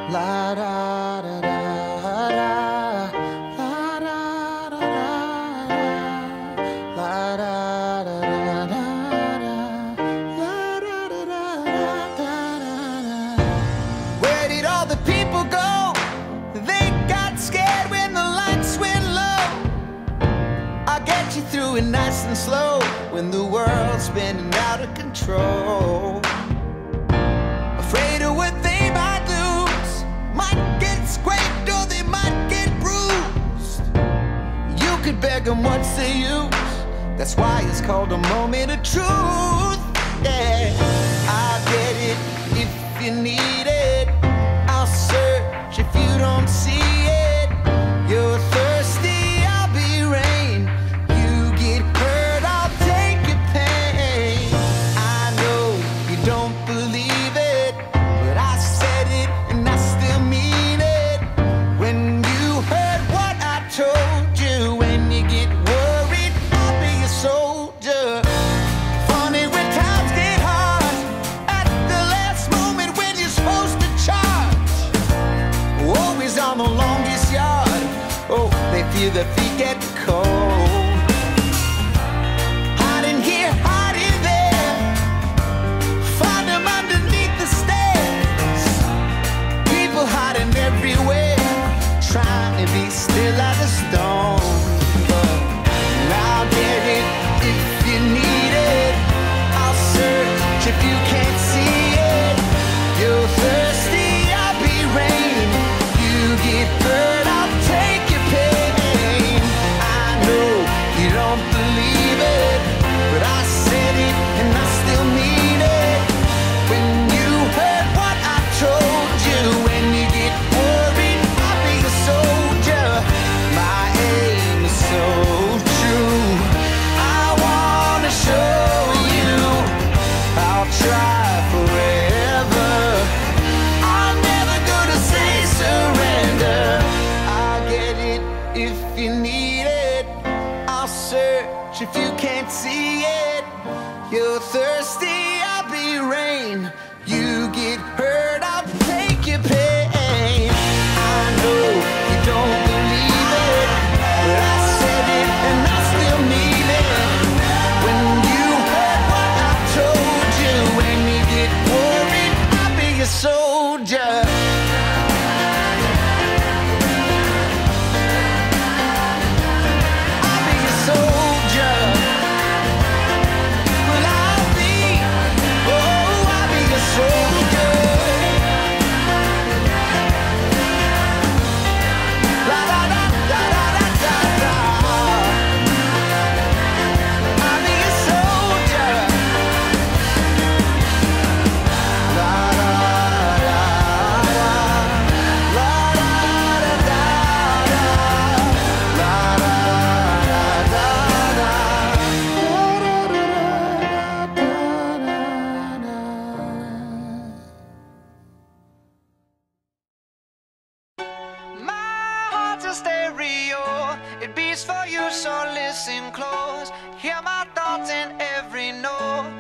La da da da da, la da da da, la da da da da, la da da da da. Where did all the people go? They got scared when the lights went low. I'll get you through it nice and slow when the world's spinning out of control. Afraid of what they might lose, might get scraped or they might get bruised. You could beg them, what's the use? That's why it's called a moment of truth. Yeah, I'll get it if you need it. I'll search if you don't see it. You're thirsty, I'll be rain. You get hurt, I'll take your pain. I know you don't believe it, but I said it and I still mean it. When you heard what I told you, when you get worried, I'll be a soldier. Funny when times get hard, at the last moment when you're supposed to charge. Always on the longest yard, oh, they feel their feet get cold. Hiding here, hiding there, find them underneath the stairs. People hiding everywhere, trying to be still as a stone. But I'll get it if you need it. I'll search if you can't see it. You're thirsty, I'll be rain. You get hurt, I'll take your pain. I know you don't believe it, but I said it and I still mean it. When you heard what I told you, when you get worried, I'll be a soldier. My aim is so true. I wanna show you I'll try forever. I'm never gonna say surrender. I'll get it if you need it. I'll search if you can't see it. You're thirsty, I'll be rain. You get hurt, I'll take your pain. I know you don't believe it, but I said it and I still mean it. When you heard what I told you, when you get worried, I'll be a soldier. I'll be a soldier. Well, I'll be, oh, I'll be a soldier. La da da da da da da da. I'll be a soldier. La da da da. La da da da da. La da da da da. My heart's a stereo, it beats for you, so listen close. Hear my thoughts in every note.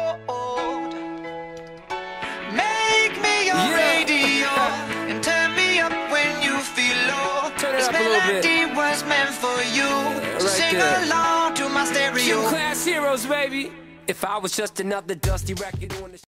Make me your radio and turn me up when you feel low. Turn it This up a little bit. melody was meant for you, so right sing there. along to my stereo. Gym class heroes, baby. If I was just another dusty record on the